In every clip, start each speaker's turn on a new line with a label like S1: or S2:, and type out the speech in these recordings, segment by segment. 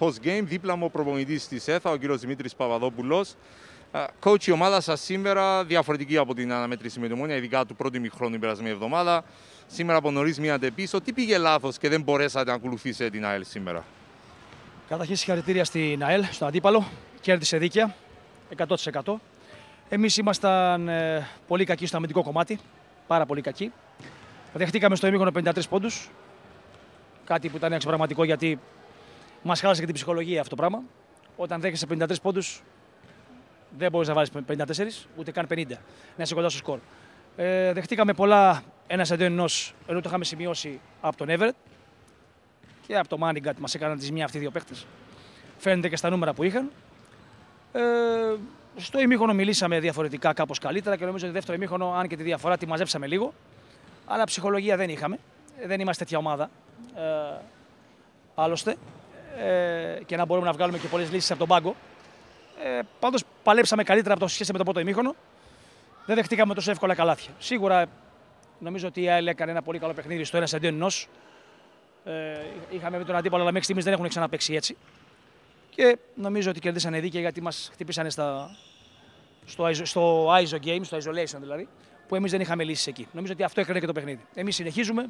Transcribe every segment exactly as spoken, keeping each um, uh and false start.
S1: post-game. Δίπλα μου ο προπονητής της ΕΘΑ, ο κύριος Δημήτρης Παπαδόπουλος. Coach, η ομάδα σας σήμερα διαφορετική από την αναμέτρηση με την Ομόνοια, ειδικά του πρώτου ημιχρόνου την περασμένη εβδομάδα. Σήμερα από νωρίς μείνατε πίσω. Τι πήγε λάθος και δεν μπορέσατε να ακολουθήσετε την ΑΕΛ σήμερα?
S2: Καταρχήν συγχαρητήρια στην ΑΕΛ, στον αντίπαλο. Κέρδισε δίκαια, εκατό τοις εκατό. Εμείς ήμασταν ε, πολύ κακοί στο αμυντικό κομμάτι. Πάρα πολύ κακοί. Δεχτήκαμε στο ημίχρονο πενήντα τρεις πόντους. Κάτι που ήταν εξωπραγματικό, γιατί μας χάλασε και την ψυχολογία αυτό το πράγμα. Όταν δέχεσαι πενήντα τρεις πόντους, δεν μπορείς να βάλεις πενήντα τέσσερις, ούτε καν πενήντα. Να είσαι κοντά στο σκορ. Ε, δεχτήκαμε πολλά ένας εναντίον ενός, ενώ το είχαμε σημειώσει από τον Everett και από το Manningat. Μας έκαναν τη ζημιά αυτοί οι δύο παίχτες. Φαίνεται και στα νούμερα που είχαν. Ε, στο ημίχρονο μιλήσαμε διαφορετικά, κάπως καλύτερα, και νομίζω ότι δεύτερο ημίχρονο, αν και τη διαφορά τη μαζέψαμε λίγο, αλλά ψυχολογία δεν είχαμε. Δεν είμαστε τέτοια ομάδα. Ε, άλλωστε. Ε, και να μπορούμε να βγάλουμε και πολλές λύσεις από τον πάγκο. Ε, πάντως παλέψαμε καλύτερα από το σχέση με το πρώτο ημίχρονο. Δεν δεχτήκαμε τόσο εύκολα καλάθια. Σίγουρα νομίζω ότι η ΑΕΛ έκανε ένα πολύ καλό παιχνίδι στο ένας εναντίον ενός. Ε, είχαμε με τον αντίπαλο, αλλά μέχρι στιγμής δεν έχουν ξαναπαίξει έτσι. Και νομίζω ότι κερδίσανε δίκαια, γιατί μας χτυπήσανε στα, στο, στο άι ες ο game, στο isolation δηλαδή, που εμείς δεν είχαμε λύσεις εκεί. Νομίζω ότι αυτό έκανε και το παιχνίδι. Εμείς συνεχίζουμε.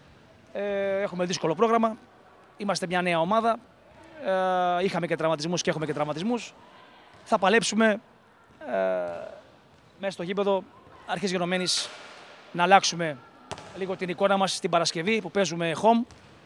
S2: Ε, έχουμε δύσκολο πρόγραμμα. Είμαστε μια νέα ομάδα. Ε, είχαμε και τραυματισμούς και έχουμε και τραυματισμούς. Θα παλέψουμε ε, μέσα στο γήπεδο αρχής γενομένης να αλλάξουμε λίγο την εικόνα μας την Παρασκευή που παίζουμε home.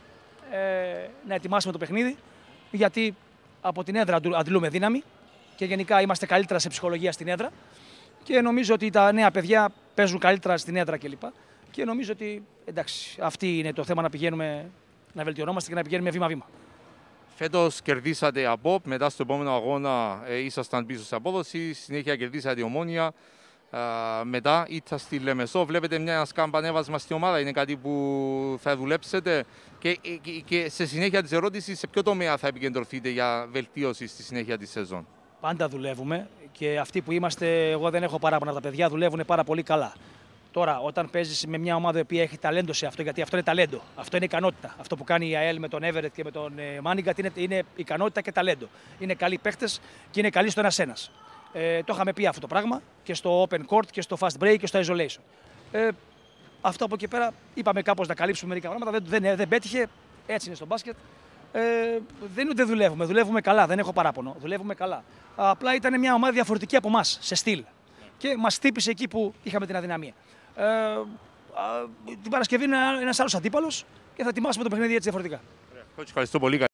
S2: Ε, να ετοιμάσουμε το παιχνίδι, γιατί από την έδρα αντλούμε δύναμη και γενικά είμαστε καλύτερα σε ψυχολογία στην έδρα, και νομίζω ότι τα νέα παιδιά παίζουν καλύτερα στην έδρα κλπ. Και νομίζω ότι εντάξει, αυτή είναι το θέμα, να πηγαίνουμε, να βελτιωνόμαστε και να πηγαίνουμε βήμα-βήμα.
S1: Φέτος κερδίσατε από, μετά στο επόμενο αγώνα ε, ήσασταν πίσω σε απόδοση, συνέχεια κερδίσατε η Ομόνοια, ε, μετά ήρθα στη Λεμεσό. Βλέπετε μια σκαμπανέβασμα στην ομάδα, είναι κάτι που θα δουλέψετε, και, και, και σε συνέχεια της ερώτησης, σε ποιο τομέα θα επικεντρωθείτε για βελτίωση στη συνέχεια της σεζόν?
S2: Πάντα δουλεύουμε, και αυτοί που είμαστε, εγώ δεν έχω παράπονα, τα παιδιά δουλεύουν πάρα πολύ καλά. Τώρα, όταν παίζεις με μια ομάδα που έχει ταλέντο σε αυτό, γιατί αυτό είναι ταλέντο, αυτό είναι ικανότητα. Αυτό που κάνει η ΑΕΛ με τον Everett και με τον Manningat είναι, είναι ικανότητα και ταλέντο. Είναι καλοί παίχτες και είναι καλοί στο ένας-ένας. Ε, το είχαμε πει αυτό το πράγμα και στο open court και στο fast break και στο isolation. Ε, αυτό από εκεί πέρα είπαμε κάπως να καλύψουμε μερικά πράγματα, δεν, δεν, δεν πέτυχε, έτσι είναι στο μπάσκετ. Ε, δεν, δεν δουλεύουμε, δουλεύουμε καλά, δεν έχω παράπονο, δουλεύουμε καλά. Απλά ήταν μια ομάδα διαφορετική από εμάς, σε στυλ. Και μας χτύπησε εκεί που είχαμε την αδυναμία. Ε, α, την Παρασκευή είναι ένας άλλος αντίπαλος και θα ετοιμάσουμε το παιχνίδι έτσι διαφορετικά.
S1: Ευχαριστώ πολύ.